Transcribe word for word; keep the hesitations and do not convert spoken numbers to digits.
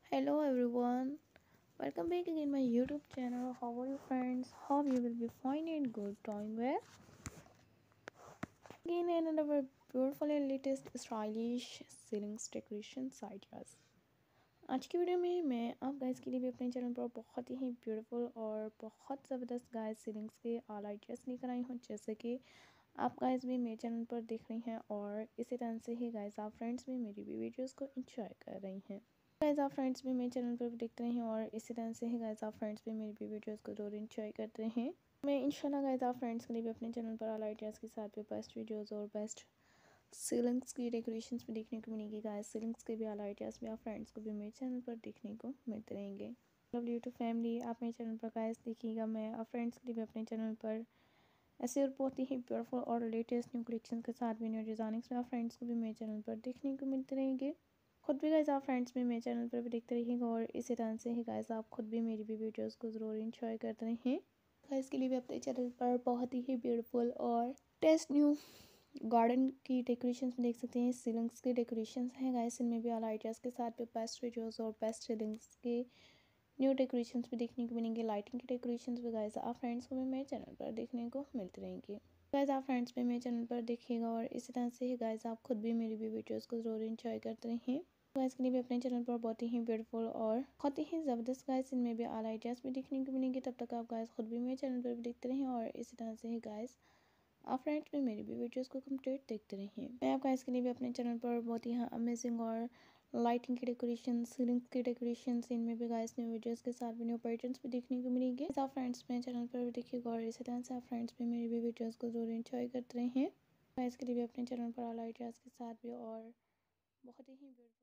Hello everyone, welcome back again my YouTube channel. How are you friends? Hope you will be fine and good. Doing well. Again another beautiful and latest stylish ceilings decorations ideas. आज की video में मैं आप guys के लिए भी अपने channel पर बहुत ही ब्यूटीफुल और बहुत ज़बरदस्त गाइस सीलिंग्स के ऑल आइडियाज़ लेकर आई हूँ, जैसे कि आप गाइस भी मेरे चैनल पर देख रही हैं और इसी तरह से ही गाइस आप फ्रेंड्स भी मेरी भी वीडियोस को एंजॉय कर रही हैं। गाइस आप फ्रेंड्स भी मेरे चैनल पर देखते रहे हैं और इसी तरह से ही गाइस आप फ्रेंड्स भी मेरी भी वीडियोस को जरूर एंजॉय करते हैं। मैं इंशाल्लाह गाइस आप फ्रेंड्स के लिए भी अपने चैनल पर ऑल आइडियाज़ के साथ भी बेस्ट वीडियोज़ और बेस्ट सीलिंग्स की डेकोरेशंस भी देखने को मिलेगी गाइस। सीलिंग्स के भी ऑल आइडियाज़ भी आप फ्रेंड्स को भी मेरे चैनल पर देखने को मिलते रहेंगे। लवली यूट्यूब फैमिली, आप मेरे चैनल पर गाइस देखिएगा, मैं आप फ्रेंड्स के लिए भी अपने चैनल पर ऐसे और बहुत ही ब्यूटीफुल और लेटेस्ट न्यू कलेक्शन के साथ भी न्यू डिज़ाइनिंग्स में आप फ्रेंड्स को भी मेरे चैनल पर देखने को मिलते रहेंगे। खुद भी गाइस आप फ्रेंड्स भी मेरे चैनल पर भी देखते रहिएगा और इसी तरह से ही गाइस आप खुद भी मेरी भी वीडियोस को ज़रूर एंजॉय करते रहें। गाइस के लिए भी अपने चैनल पर बहुत ही ब्यूटीफुल और टेस्ट न्यू गार्डन की डेकोरेशंस में देख सकते हैं। सीलिंग्स के डेकोरेशंस हैं गाइस, इनमें भी ऑल आइडियाज़ के साथ भी बेस्ट वीडियोस और बेस्ट सीलिंग्स के न्यू डेकोरेशंस भी देखने को मिलेंगे। लाइटिंग की डेकोरेशंस भी गाइस आप फ्रेंड्स को भी मेरे चैनल पर देखने को मिलते रहेंगे। गाइस आप फ्रेंड्स भी मेरे चैनल पर देखिएगा और इसी तरह से ही गाइस आप खुद भी मेरी भी वीडियोस को जरूर एंजॉय करते रहें। गाइस के लिए भी अपने चैनल पर बहुत ही ब्यूटीफुल और बहुत ही ज़बरदस्त गाइस इनमें भी ऑल आइडियाज़ भी देखने को मिलेंगे। तब तक आप गाइस खुद भी मेरे चैनल पर भी देखते रहें और इसी तरह से ही गाइस आप फ्रेंड्स में मेरी भी वीडियोस को कंप्लीट देखते रहिए। मैं आप गाइस के लिए भी अपने चैनल पर बहुत ही अमेजिंग और लाइटिंग की डेकोरेशन, सीलिंग की डेकोरेशन, इनमें भी गाइस न्यू वीडियोस के साथ भी न्यू पैटर्न्स भी देखने को मिलेंगे। आप फ्रेंड्स मेरे चैनल पर भी देखिएगा और इसी तरह से आप फ्रेंड्स में मेरी भी वीडियोस को जरूर एंजॉय करते रहिए। गाइस के लिए भी अपने चैनल पर ऑल आइडियाज़ के साथ भी और बहुत ही ब्यूटीफुल